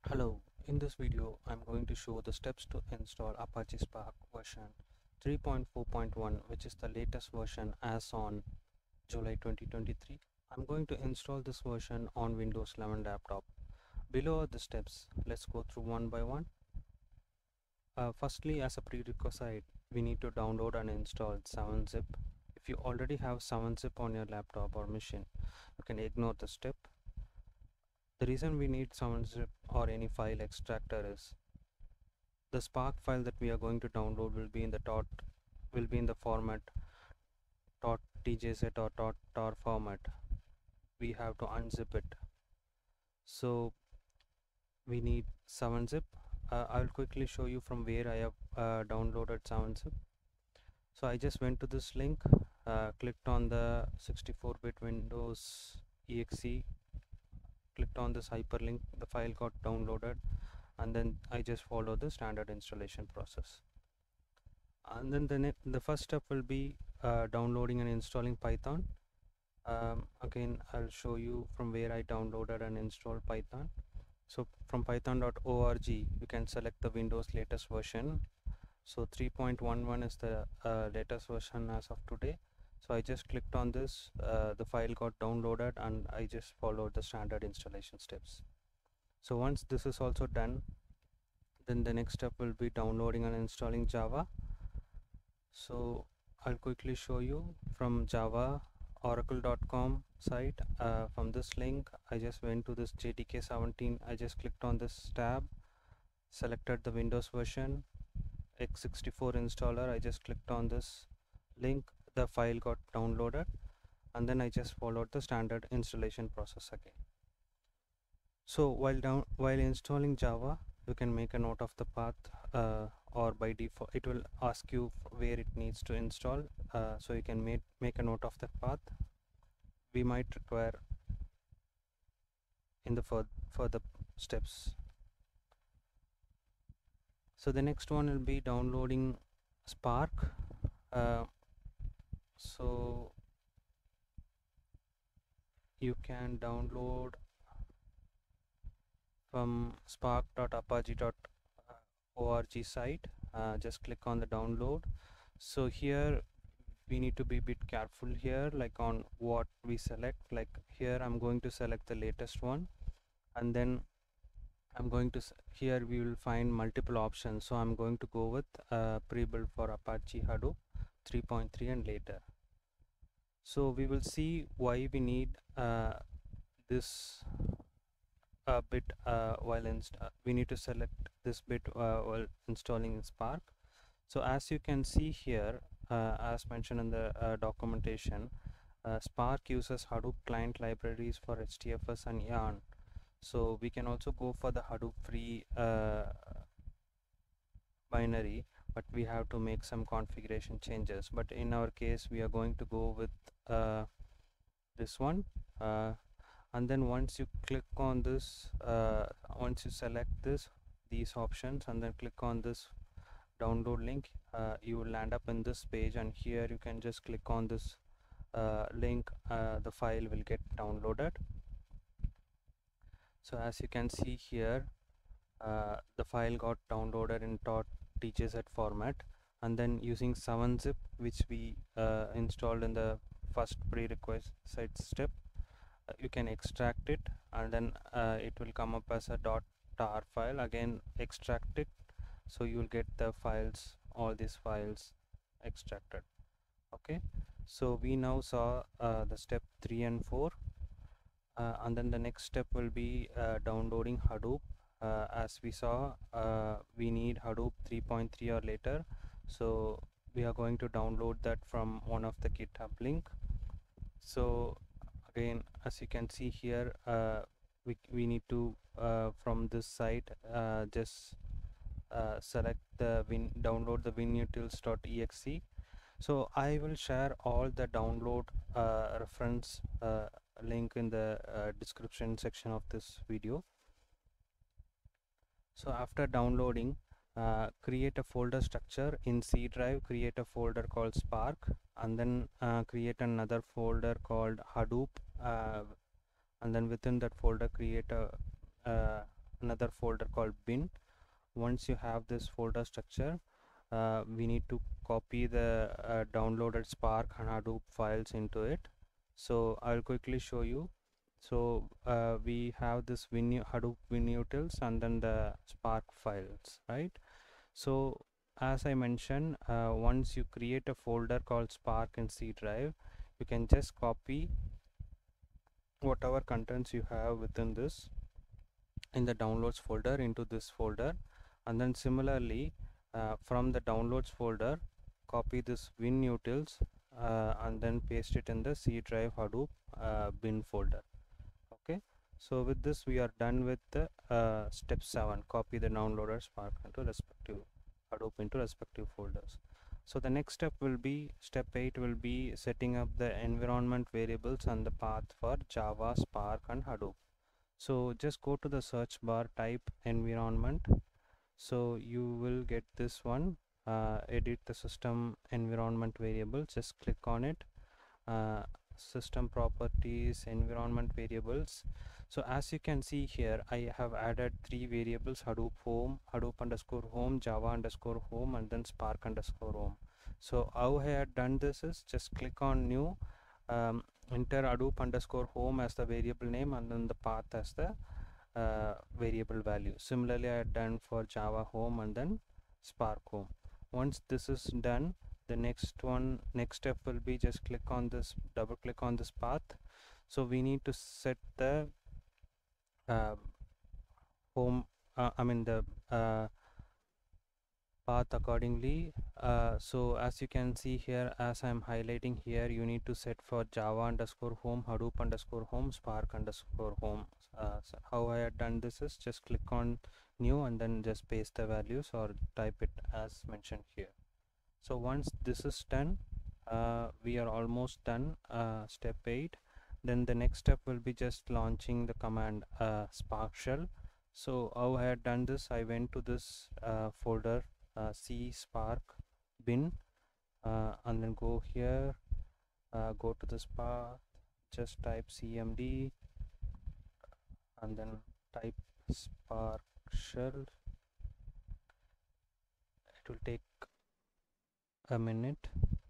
Hello, in this video I'm going to show the steps to install Apache Spark version 3.4.1, which is the latest version as on July 2023. I'm going to install this version on Windows 11 laptop. Below are the steps. Let's go through one by one. Firstly, as a prerequisite, we need to download and install 7-zip. If you already have 7-zip on your laptop or machine, you can ignore the step. The reason we need 7-zip or any file extractor is the Spark file that we are going to download will be in the format .tjz or .tar format. We have to unzip it. So we need 7-zip. I'll quickly show you from where I have downloaded 7-zip. So I just went to this link, clicked on the 64-bit Windows exe, clicked on this hyperlink, the file got downloaded, and then I just follow the standard installation process. And then the first step will be downloading and installing Python. Again, I'll show you from where I downloaded and installed Python. So from python.org you can select the Windows latest version. So 3.11 is the latest version as of today. So I just clicked on this, the file got downloaded, and I just followed the standard installation steps. So once this is also done, then the next step will be downloading and installing Java. So I'll quickly show you from Java oracle.com site. From this link I just went to this JDK 17. I just clicked on this tab, selected the Windows version, x64 installer. I just clicked on this link, the file got downloaded, and then I just followed the standard installation process again. So while installing Java, you can make a note of the path, or by default it will ask you where it needs to install, so you can make a note of the path. We might require in the further steps. So the next one will be downloading Spark. So you can download from spark.apache.org site. Just click on the download. So here we need to be a bit careful here, like on what we select. Like here I'm going to select the latest one, and then I'm going to here we will find multiple options. So I'm going to go with pre-built for Apache Hadoop 3.3 and later. So we will see why we need this bit we need to select this bit while installing Spark. So as you can see here, as mentioned in the documentation, Spark uses Hadoop client libraries for HDFS and Yarn. So we can also go for the Hadoop free binary, but we have to make some configuration changes. But in our case we are going to go with this one, and then once you click on this, once you select these options and then click on this download link, you will land up in this page, and here you can just click on this link. The file will get downloaded. So as you can see here, the file got downloaded in .tjz format, and then using 7-zip, which we installed in the first prerequisite step, you can extract it, and then it will come up as a .tar file. Again, extract it, so you will get the files, all these files extracted. Okay, so we now saw the step 3 and 4, and then the next step will be downloading Hadoop. As we saw, we need Hadoop 3.3 or later, so we are going to download that from one of the GitHub link. So again, as you can see here, we need to from this site just select the download the winutils.exe. So I will share all the download reference link in the description section of this video. So after downloading, create a folder structure in C drive, create a folder called Spark, and then create another folder called Hadoop, and then within that folder create a another folder called bin. Once you have this folder structure, we need to copy the downloaded Spark and Hadoop files into it. So I'll quickly show you. So we have this Hadoop WinUtils and then the Spark files, right? So as I mentioned, once you create a folder called Spark in C drive, you can just copy whatever contents you have within this in the downloads folder into this folder, and then similarly from the downloads folder copy this WinUtils and then paste it in the C drive Hadoop bin folder. Okay, so with this we are done with the step 7, copy the downloaded Spark into respective Hadoop into respective folders. So the next step will be, step 8 will be setting up the environment variables and the path for Java, Spark and Hadoop. So just go to the search bar, type environment. So you will get this one, edit the system environment variable. Just click on it, system properties, environment variables. So as you can see here, I have added 3 variables: Hadoop home, Hadoop underscore home, Java underscore home, and then Spark underscore home. So how I had done this is just click on new, enter Hadoop underscore home as the variable name and then the path as the variable value. Similarly I had done for Java home and then Spark home. Once this is done, the next step will be just click on this, double click on this path. So we need to set the home the path accordingly. So as you can see here, as I'm highlighting here, you need to set for Java underscore home, Hadoop underscore home, Spark underscore home. So how I had done this is just click on new and then just paste the values or type it as mentioned here. So once this is done, we are almost done, step 8. Then the next step will be just launching the command Spark shell. So how I had done this, I went to this folder C Spark bin and then go here, go to this path, just type cmd and then type Spark shell. It will take a minute.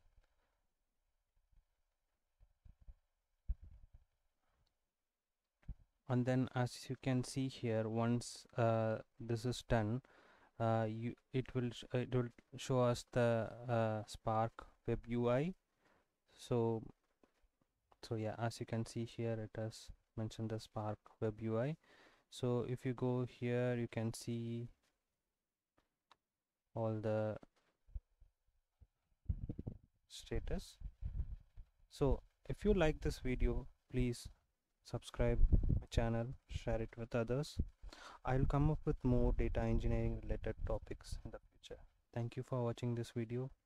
And then as you can see here, once this is done, it will show us the Spark web UI. So yeah, as you can see here, it has mentioned the Spark web UI. So if you go here, you can see all the status. So if you like this video, please subscribe my channel, share it with others. I'll come up with more data engineering related topics in the future. Thank you for watching this video.